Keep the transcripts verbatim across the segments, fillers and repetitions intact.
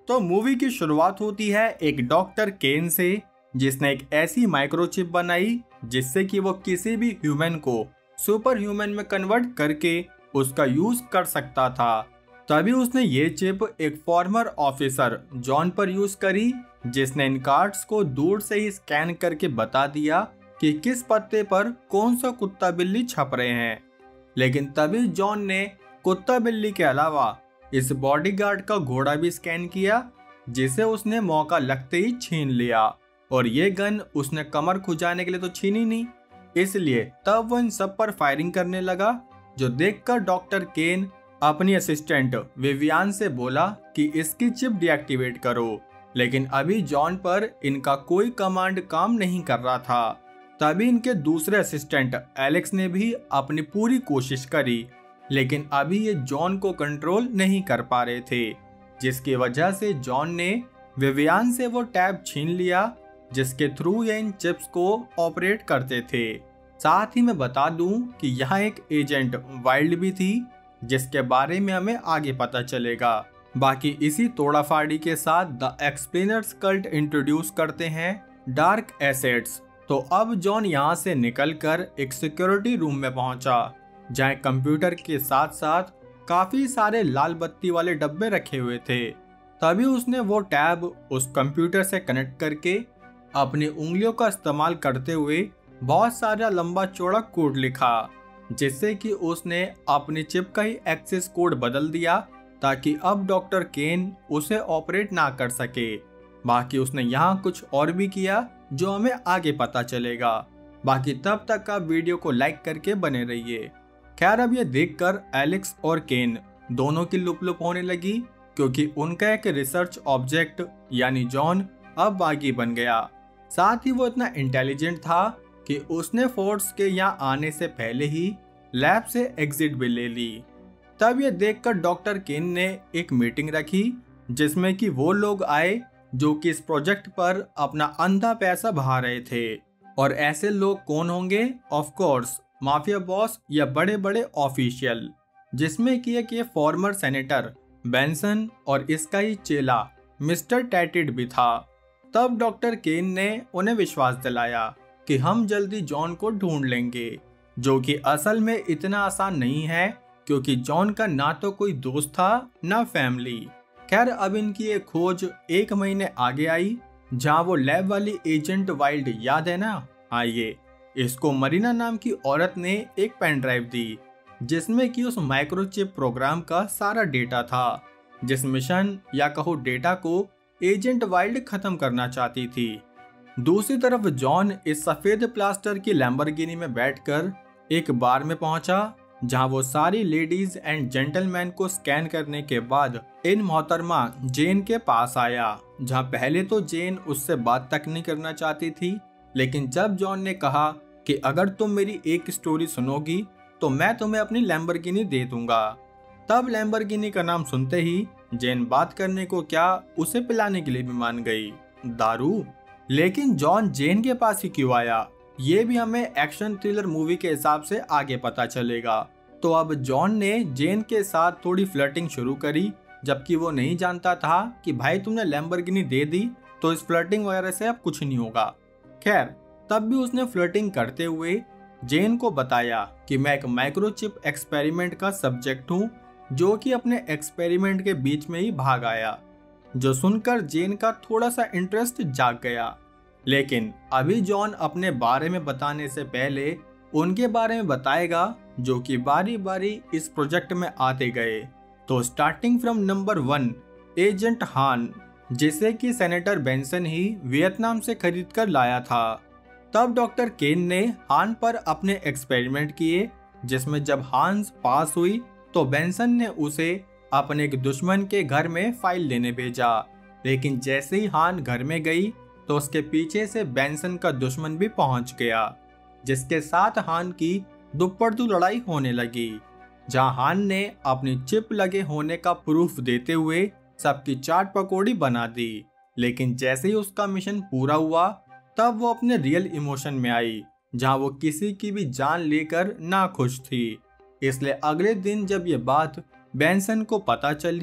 तो मूवी की शुरुआत होती है एक डॉक्टर केन से, जिसने एक ऐसी माइक्रोचिप बनाई जिससे कि वो किसी भी ह्यूमन को सुपर ह्यूमन में कन्वर्ट करके उसका यूज कर सकता था। तभी उसने ये चिप एक फॉर्मर ऑफिसर जॉन पर यूज करी, जिसने इन कार्ड्स को दूर से ही स्कैन करके बता दिया कि किस पत्ते पर कौन सा कुत्ता बिल्ली छप रहे हैं। लेकिन तभी जॉन ने कुत्ता बिल्ली के अलावा इस बॉडीगार्ड का घोड़ा भी स्कैन किया, जिसे उसने मौका लगते ही छीन लिया। और ये गन उसने कमर खुजाने के लिए तो छीनी नहीं, इसलिए तब वो इन सब पर फायरिंग करने लगा, जो देखकर डॉक्टर केन अपनी असिस्टेंट विवियान से बोला कि इसकी चिप डीएक्टिवेट करो। लेकिन अभी जॉन पर इनका कोई कमांड काम नहीं कर रहा था। तभी इनके दूसरे असिस्टेंट एलेक्स ने भी अपनी पूरी कोशिश करी, लेकिन अभी ये जॉन को कंट्रोल नहीं कर पा रहे थे, जिसकी वजह से जॉन ने विवियान से वो टैब छीन लिया जिसके थ्रू ये इन चिप्स को ऑपरेट करते थे। साथ ही मैं बता दूं कि यहाँ एक एजेंट वाइल्ड भी थी, जिसके बारे में हमें आगे पता चलेगा। बाकी इसी तोड़ाफाड़ी के साथ द एक्सप्लेनर्स कल्ट इंट्रोड्यूस करते हैं डार्क एसेट्स। तो अब जॉन यहाँ से निकलकर एक सिक्योरिटी रूम में पहुंचा, जहाँ कंप्यूटर के साथ साथ काफी सारे लाल बत्ती वाले डब्बे रखे हुए थे। तभी उसने वो टैब उस कंप्यूटर से कनेक्ट करके अपनी उंगलियों का इस्तेमाल करते हुए बहुत सारा लंबा चौड़ा कोड लिखा, जिससे कि उसने अपनी चिप का ही एक्सेस कोड बदल दिया, ताकि अब डॉक्टर केन उसे ऑपरेट ना कर सके। बाकी उसने यहाँ कुछ और भी किया जो हमें आगे पता चलेगा। बाकी तब तक आप वीडियो को लाइक करके बने रहिए। खैर अब ये देखकर एलेक्स और केन दोनों की लुप लुप होने लगी, क्योंकि उनका एक रिसर्च ऑब्जेक्ट यानी जॉन अब बागी बन गया। साथ ही वो इतना इंटेलिजेंट था कि उसने फोर्स के यहाँ आने से पहले ही लैब से एग्जिट भी ले ली। तब ये देखकर डॉक्टर केन ने एक मीटिंग रखी, जिसमें कि वो लोग आए जो कि इस प्रोजेक्ट पर अपना अंधा पैसा बहा रहे थे। और ऐसे लोग कौन होंगे? ऑफ कोर्स माफिया बॉस या बड़े बड़े ऑफिशियल, जिसमें कि एक ये फॉर्मर सेनेटर बेंसन और इसका ही चेला मिस्टर टैटिड भी था। तब डॉक्टर केन ने उन्हें विश्वास दिलाया कि हम जल्दी जॉन को ढूंढ लेंगे, जो कि असल में इतना आसान नहीं है, क्योंकि जॉन का ना तो कोई दोस्त था ना फैमिली। खैर अब इनकी ये खोज एक महीने आगे आई, जहाँ वो लैब वाली एजेंट वाइल्ड याद है ना, आइए इसको मरीना नाम की औरत ने एक पेन ड्राइव दी, जिसमें कि उस माइक्रोचिप प्रोग्राम का सारा डेटा था, जिस मिशन या कहो डेटा को एजेंट वाइल्ड खत्म करना चाहती थी। दूसरी तरफ जॉन इस सफेद प्लास्टर की लैम्बोर्गिनी में बैठकर एक बार में पहुंचा, जहां वो सारी लेडीज एंड जेंटलमैन को स्कैन करने के बाद इन मोहतरमा जेन के पास आया, जहां पहले तो जेन उससे बात तक नहीं करना चाहती थी, लेकिन जब जॉन ने कहा कि अगर तुम मेरी एक स्टोरी सुनोगी तो मैं तुम्हें अपनी लैम्बोर्गिनी दे दूंगा, तब लैम्बोर्गिनी का नाम सुनते ही जेन बात करने को क्या उसे पिलाने के लिए भी मान गई, दारू। लेकिन जॉन जेन के पास ही क्यों आया, ये भी हमें एक्शन थ्रिलर मूवी के हिसाब से आगे पता चलेगा। तो अब जॉन ने जेन के साथ थोड़ी फ्लर्टिंग शुरू करी, जबकि वो नहीं जानता था कि भाई तुमने लैम्बोर्गिनी दे दी तो इस फ्लर्टिंग वगैरह से अब कुछ नहीं होगा। खैर तब भी उसने फ्लर्टिंग करते हुए जेन को बताया कि मैं एक माइक्रोचिप एक्सपेरिमेंट का सब्जेक्ट हूँ, जो कि अपने एक्सपेरिमेंट के बीच में ही भाग आया, जो सुनकर जेन का थोड़ा सा इंटरेस्ट जाग गया। लेकिन अभी जॉन अपने बारे में बताने से पहले उनके बारे में बताएगा, जो कि बारी बारी इस प्रोजेक्ट में आते गए। तो starting from number one, agent Han, जिसे कि सेनेटर बेंसन ही वियतनाम से खरीद कर लाया था। तब डॉक्टर केन ने हान पर अपने एक्सपेरिमेंट किए, जिसमें जब हान्स पास हुई तो बेंसन ने उसे अपने एक दुश्मन के घर में फाइल लेने भेजा। लेकिन जैसे ही हान घर में गई तो उसके पीछे से बेंसन का दुश्मन भी पहुंच गया, जिसके साथ हान की दुपड़दू लड़ाई होने लगी, जहां हान ने अपनी चिप लगे होने का प्रूफ देते हुए सबकी चाट पकौड़ी बना दी। लेकिन जैसे ही उसका मिशन पूरा हुआ तब वो अपने रियल इमोशन में आई, जहां वो किसी की भी जान लेकर ना खुश थी। इसलिए अगले दिन जब ये बात बेंसन को पता चली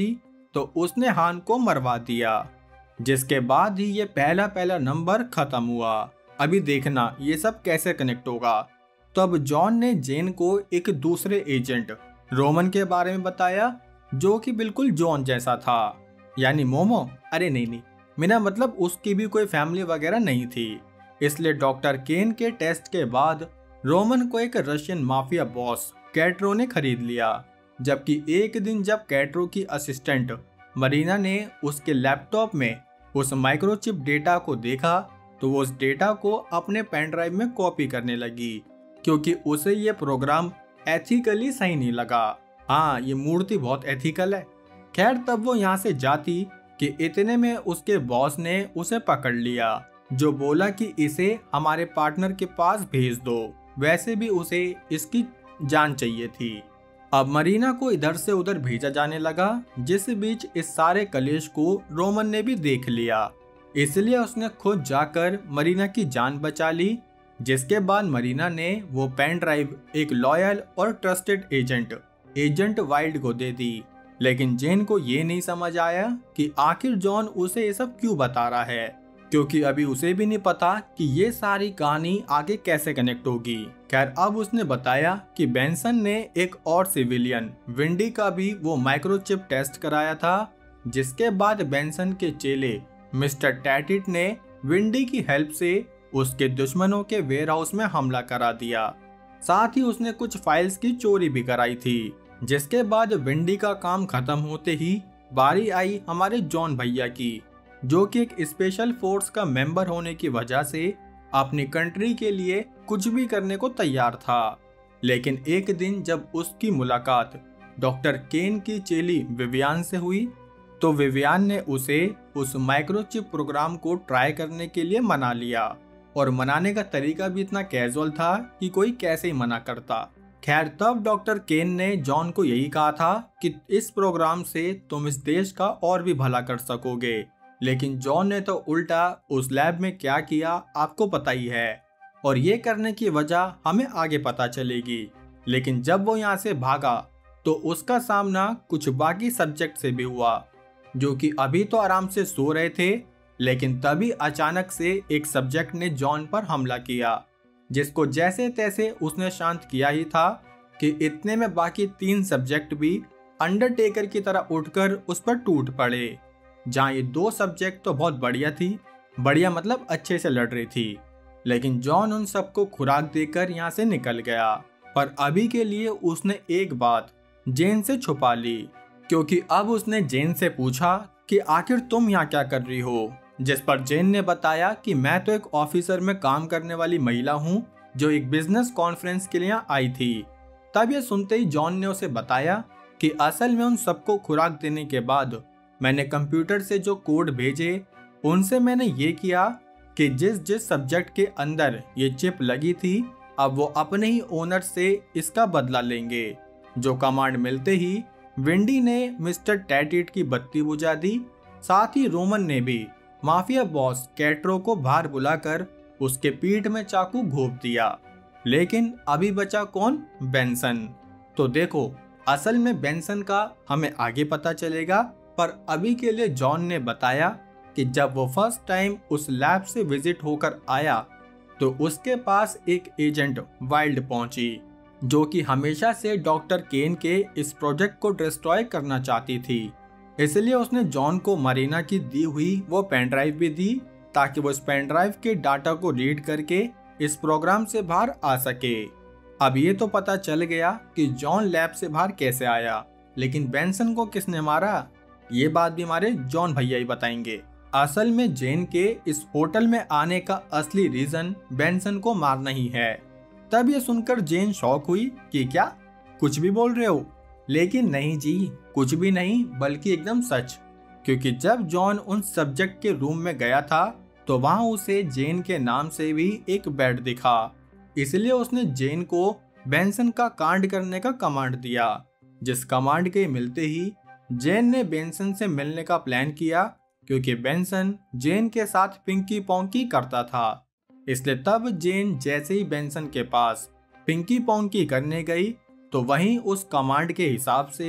तो उसने हान को मरवा दिया, जिसके बाद ही ये पहला पहला नंबर खत्म हुआ। अभी देखना ये सब कैसे कनेक्ट होगा। तो अब जॉन ने जेन को एक दूसरे एजेंट रोमन के बारे में बताया, जो कि बिल्कुल जॉन जैसा था, यानी मोमो। अरे नहीं नहीं, मेरा मतलब उसकी भी कोई फैमिली वगैरह नहीं थी। इसलिए डॉक्टर केन के टेस्ट के बाद रोमन को एक रशियन माफिया बॉस कैट्रो ने खरीद लिया। जबकि एक दिन जब कैट्रो की असिस्टेंट मरीना ने उसके लैपटॉप में उस माइक्रोचिप डेटा को देखा, तो वो उस डेटा को अपने पेन ड्राइव में कॉपी करने लगी, क्योंकि उसे ये प्रोग्राम एथिकली सही नहीं लगा। हाँ, ये मूर्ति बहुत एथिकल है। खैर, तब वो यहाँ से जाती कि इतने में उसके बॉस ने उसे पकड़ लिया, जो बोला कि इसे हमारे पार्टनर के पास भेज दो, वैसे भी उसे इसकी जान चाहिए थी। अब मरीना को इधर से उधर भेजा जाने लगा। जिस बीच इस सारे कलेश को रोमन ने भी देख लिया, इसलिए उसने खुद जाकर मरीना की जान बचा ली। जिसके बाद मरीना ने वो पेन ड्राइव एक लॉयल और ट्रस्टेड एजेंट एजेंट वाइल्ड को दे दी। लेकिन जेन को ये नहीं समझ आया कि आखिर जॉन उसे ये सब क्यों बता रहा है, क्योंकि अभी उसे भी नहीं पता कि ये सारी कहानी आगे कैसे कनेक्ट होगी। खैर, अब उसने बताया कि बेंसन ने एक और सिविलियन विंडी का भी वो माइक्रोचिप टेस्ट कराया था, जिसके बाद बेंसन के चेले मिस्टर टैटिट ने विंडी की हेल्प से उसके दुश्मनों के वेयरहाउस में हमला करा दिया। साथ ही उसने कुछ फाइल्स की चोरी भी कराई थी। जिसके बाद विंडी का काम खत्म होते ही बारी आई हमारे जॉन भैया की, जो कि एक स्पेशल फोर्स का मेंबर होने की वजह से अपनी कंट्री के लिए कुछ भी करने को तैयार था। लेकिन एक दिन जब उसकी मुलाकात डॉक्टर केन की चेली विवियान से हुई, तो विवियान ने उसे उस माइक्रोचिप प्रोग्राम को ट्राई करने के लिए मना लिया, और मनाने का तरीका भी इतना कैजुअल था कि कोई कैसे ही मना करता। खैर, तब डॉक्टर केन ने जॉन को यही कहा था कि इस प्रोग्राम से तुम इस देश का और भी भला कर सकोगे। लेकिन जॉन ने तो उल्टा उस लैब में क्या किया आपको पता ही है, और ये करने की वजह हमें आगे पता चलेगी। लेकिन जब वो यहाँ से भागा तो उसका सामना कुछ बाकी सब्जेक्ट से भी हुआ, जो कि अभी तो आराम से सो रहे थे। लेकिन तभी अचानक से एक सब्जेक्ट ने जॉन पर हमला किया, जिसको जैसे तैसे उसने शांत किया ही था कि इतने में बाकी तीन सब्जेक्ट भी अंडरटेकर की तरह उठकर उस पर टूट पड़े। जहाँ ये दो सब्जेक्ट तो बहुत बढ़िया थी, बढ़िया मतलब अच्छे से लड़ रही थी, लेकिन जॉन उन सबको खुराक देकर यहाँ से निकल गया। पर अभी के लिए उसने एक बात जेन से छुपा ली, क्योंकि अब उसने जेन से पूछा कि आखिर तुम यहाँ क्या कर रही हो। जिस पर जेन ने बताया कि मैं तो एक ऑफिसर में काम करने वाली महिला हूँ, जो एक बिजनेस कॉन्फ्रेंस के लिए आई थी। तब ये सुनते ही जॉन ने उसे बताया कि असल में उन सबको खुराक देने के बाद मैंने कंप्यूटर से जो कोड भेजे, उनसे मैंने ये किया कि जिस जिस सब्जेक्ट के अंदर ये चिप लगी थी, अब वो अपने ही ओनर से इसका बदला लेंगे। जो कमांड मिलते ही विंडी ने मिस्टर टैटिट की बत्ती बुझा दी। साथ ही रोमन ने भी माफिया बॉस कैट्रो को बाहर बुलाकर उसके पीठ में चाकू घोंप दिया। लेकिन अभी बचा कौन? बेंसन। तो देखो, असल में बेंसन का हमें आगे पता चलेगा, पर अभी के लिए जॉन ने बताया कि जब वो फर्स्ट टाइम उस लैब से विजिट होकर आया, तो उसके पास एक एजेंट वाइल्ड पहुंची, जो कि हमेशा से डॉक्टर केन के इस प्रोजेक्ट को डिस्ट्रॉय करना चाहती थी। इसलिए उसने जॉन को मरीना की दी हुई वो पेन ड्राइव भी दी, ताकि वो इस पेन ड्राइव के डाटा को रीड करके इस प्रोग्राम से बाहर आ सके। अब ये तो पता चल गया कि जॉन लैब से बाहर कैसे आया, लेकिन बेंसन को किसने मारा, ये बात भी हमारे जॉन भैया ही बताएंगे। असल में जेन के इस होटल में आने का असली रीजन बेंसन को मारना ही है। तब ये सुनकर जेन शॉक हुई कि क्या कुछ भी बोल रहे हो? लेकिन नहीं जी, कुछ भी नहीं, बल्कि एकदम सच। क्योंकि जब जॉन उन सब्जेक्ट के रूम में गया था, तो वहां उसे जेन के नाम से भी एक बेड दिखा। इसलिए उसने जेन को बेंसन का कांड करने का कमांड दिया, जिस कमांड के मिलते ही जेन ने बेंसन से मिलने का प्लान किया, क्योंकि बेंसन जेन के साथ पिंकी पोंकी करता था। इसलिए तब जेन जैसे ही बेंसन के पास पिंकी पोंकी करने गई, तो वहीं उस कमांड के हिसाब से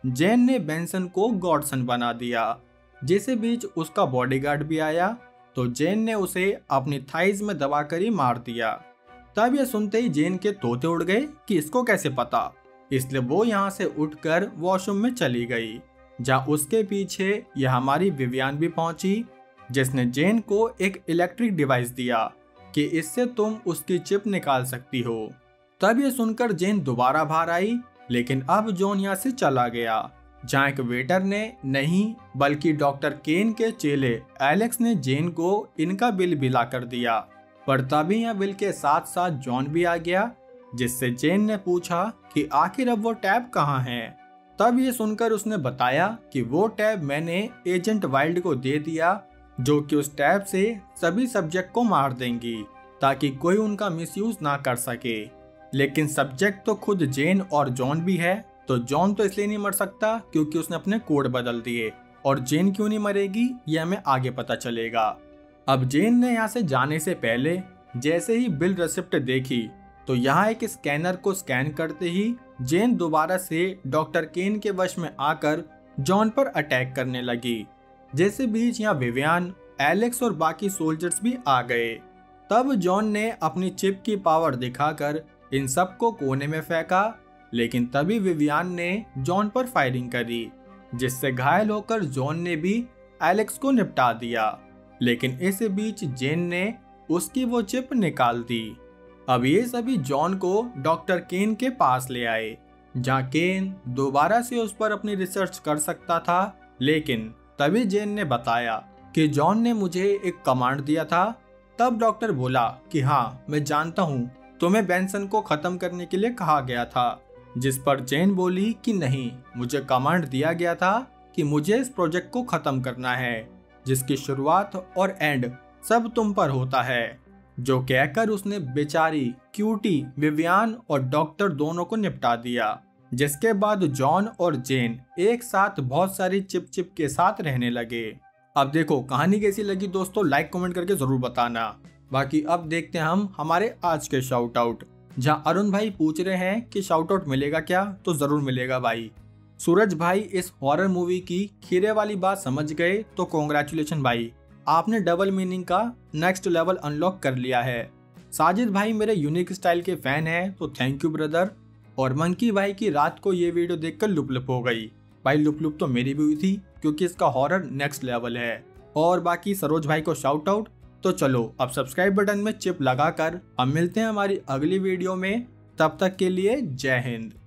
जेन ने बेंसन को गॉडसन बना दिया। जिसे बीच उसका बॉडीगार्ड भी आया तो जेन ने उसे अपनी थाइज में दबाकर ही मार दिया। तब ये सुनते ही जेन के तोते उड़ गए कि इसको कैसे पता, इसलिए वो यहाँ से उठकर वॉशरूम में चली गई, जहाँ उसके पीछे यह हमारी विवियान भी पहुंची, जिसने जेन को एक इलेक्ट्रिक डिवाइस दिया कि इससे तुम उसकी चिप निकाल सकती हो। तब ये सुनकर जेन दोबारा बाहर आई, लेकिन अब जॉन यहाँ से चला गया, जहाँ एक वेटर ने नहीं बल्कि डॉक्टर केन के चेले एलेक्स ने जेन को इनका बिल बिला कर दिया। पर तभी यहाँ बिल के साथ साथ जॉन भी आ गया, जिससे जेन ने पूछा कि आखिर अब वो टैब कहाँ है। तब ये सुनकर उसने बताया कि वो टैब मैंने एजेंट वाइल्ड को दे दिया, जो कि उस टैब से सभी सब्जेक्ट को मार देंगी ताकि कोई उनका मिसयूज ना कर सके। लेकिन सब्जेक्ट तो खुद जेन और जॉन भी है, तो जॉन तो इसलिए नहीं मर सकता क्योंकि उसने अपने कोड बदल दिए, और जेन क्यों नहीं मरेगी ये हमें आगे पता चलेगा। अब जेन ने यहाँ से जाने से पहले जैसे ही बिल रिसिप्ट देखी तो यहाँ एक स्कैनर को स्कैन करते ही जेन दोबारा से डॉक्टर केन के वश में आकर जॉन पर अटैक करने लगी। जैसे बीच यहाँ विवियान, एलेक्स और बाकी सोल्जर्स भी आ गए। तब जॉन ने अपनी चिप की पावर दिखाकर इन सबको कोने में फेंका, लेकिन तभी विवियान ने जॉन पर फायरिंग करी, जिससे घायल होकर जॉन ने भी एलेक्स को निपटा दिया। लेकिन इस बीच जेन ने उसकी वो चिप निकाल दी। अब ये सभी जॉन को डॉक्टर केन के पास ले आए, जहाँ केन दोबारा से उस पर अपनी रिसर्च कर सकता था। लेकिन तभी जेन ने बताया कि जॉन ने मुझे एक कमांड दिया था। तब डॉक्टर बोला कि हाँ मैं जानता हूँ, तुम्हें बेंसन को खत्म करने के लिए कहा गया था। जिस पर जेन बोली कि नहीं, मुझे कमांड दिया गया था कि मुझे इस प्रोजेक्ट को खत्म करना है, जिसकी शुरुआत और एंड सब तुम पर होता है। जो कहकर उसने बेचारी क्यूटी, विवियान और डॉक्टर दोनों को निपटा दिया। जिसके बाद जॉन और जेन एक साथ बहुत सारी चिप चिप के साथ रहने लगे। अब देखो कहानी कैसी लगी दोस्तों, लाइक कमेंट करके जरूर बताना। बाकी अब देखते हैं हम हमारे आज के शाउट आउट, जहाँ अरुण भाई पूछ रहे हैं कि शाउट आउट मिलेगा क्या, तो जरूर मिलेगा भाई। सूरज भाई इस हॉरर मूवी की खीरे वाली बात समझ गए तो कॉन्ग्रेचुलेशन भाई, आपने डबल मीनिंग का नेक्स्ट लेवल अनलॉक कर लिया है। साजिद भाई मेरे यूनिक स्टाइल के फैन हैं तो थैंक यू ब्रदर। और मंकी भाई की रात को ये वीडियो देखकर लुप लुप हो गई भाई, लुप लुप तो मेरी भी हुई थी क्योंकि इसका हॉरर नेक्स्ट लेवल है। और बाकी सरोज भाई को शाउट आउट। तो चलो अब सब्सक्राइब बटन में चिप लगाकर अब मिलते हैं हमारी अगली वीडियो में। तब तक के लिए जय हिंद।